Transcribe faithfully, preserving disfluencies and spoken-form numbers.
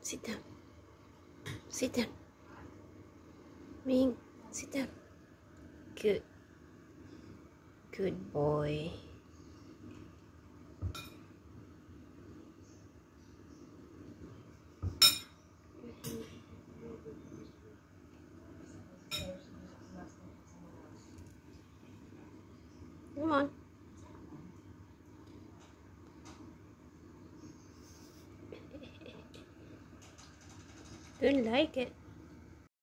Sit down. Sit down. Ming, sit down. Good. Good boy. Come on. Don't like it.